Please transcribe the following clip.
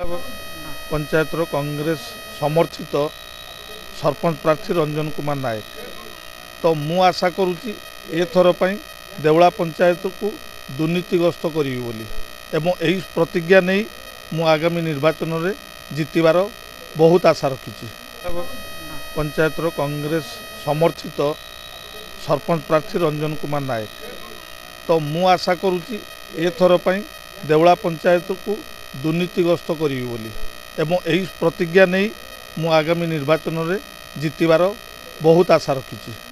पंचायतर कांग्रेस समर्थित सरपंच प्रार्थी रंजन कुमार नायक। तो मु आशा करुच्ची एथर देवला पंचायत को दुर्नीतिग्रस्त करी बोली एवं यही प्रतिज्ञा नहीं मु आगामी निर्वाचन में जितबार बहुत आशा रखी। पंचायतर कांग्रेस समर्थित सरपंच प्रार्थी रंजन कुमार नायक। तो मु आशा करुच्ची एथर देवला पंचायत को दुर्नीतिग्रस्त करी बोली एवं यही प्रतिज्ञा नहीं मु आगामी निर्वाचन में जितबार बहुत आशा रखी।